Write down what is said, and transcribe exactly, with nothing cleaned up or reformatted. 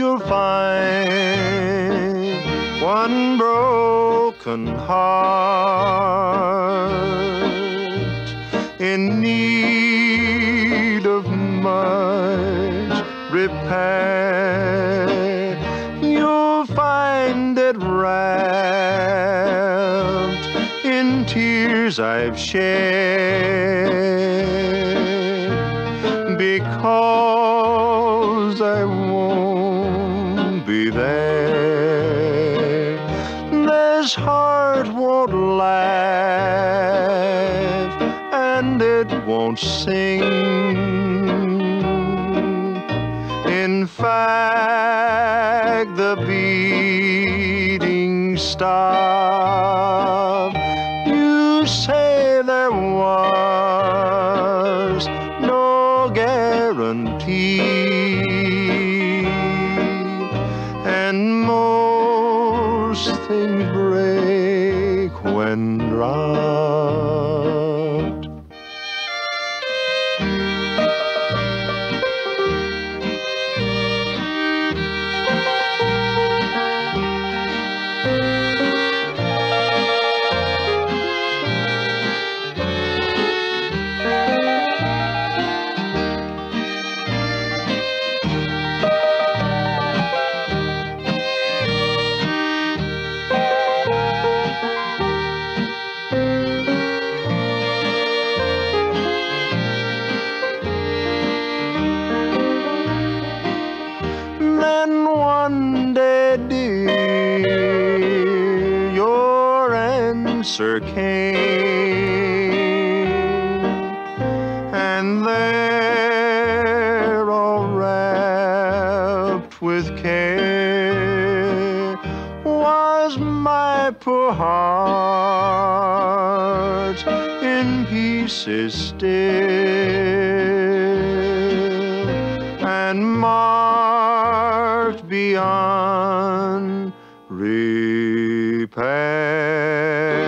you'll find one broken heart in need of much repair. You'll find it wrapped in tears I've shed, because I won't be there. This heart won't laugh and it won't sing. In fact, the beating stopped. You say there was no guarantee, and most things break when dropped. Answer came, and there, all wrapped with care, was my poor heart in pieces still, and marked beyond repair.